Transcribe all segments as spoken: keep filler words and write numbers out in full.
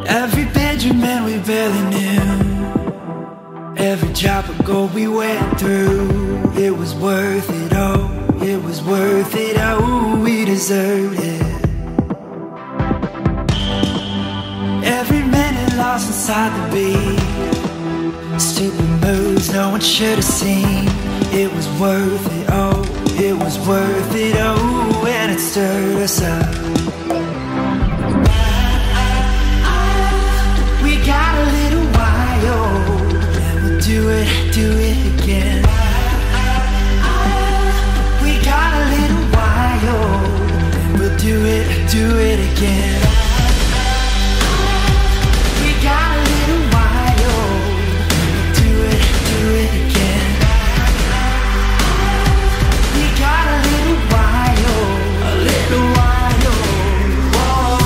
Every Benjamin we barely knew, every drop of gold we went through, it was worth it, oh, it was worth it, oh, we deserved it. Every minute lost inside the beat, stupid moves no one should have seen, it was worth it, oh, it was worth it, oh, and it stirred us up. We got a little wild, and we'll do it, do it again. We got a little wild, and we'll do it, do it again. We got a little wild, and we'll do it, do it again. We got a little wild, a little wild, whoa.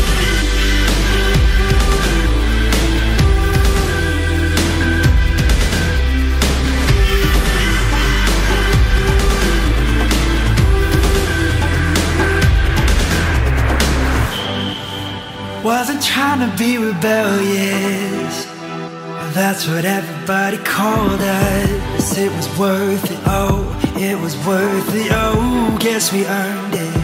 Wasn't trying to be rebellious, that's what everybody called us. It was worth it, oh, it was worth it, oh, guess we earned it.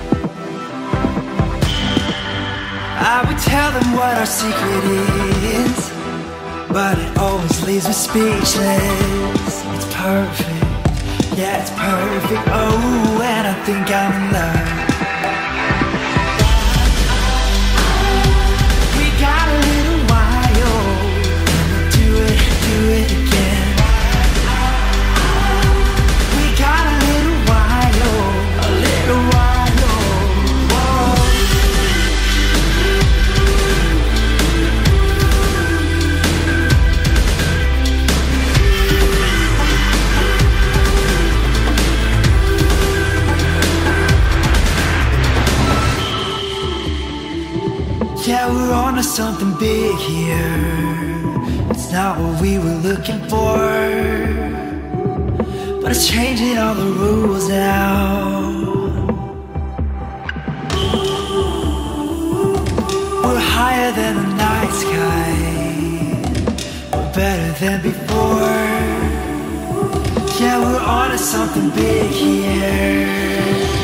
I would tell them what our secret is, but it always leaves me speechless. It's perfect, yeah, it's perfect, oh, and I think I'm in love. Yeah, we're on to something big here. It's not what we were looking for, but it's changing all the rules now. We're higher than the night sky, we're better than before. Yeah, we're on to something big here.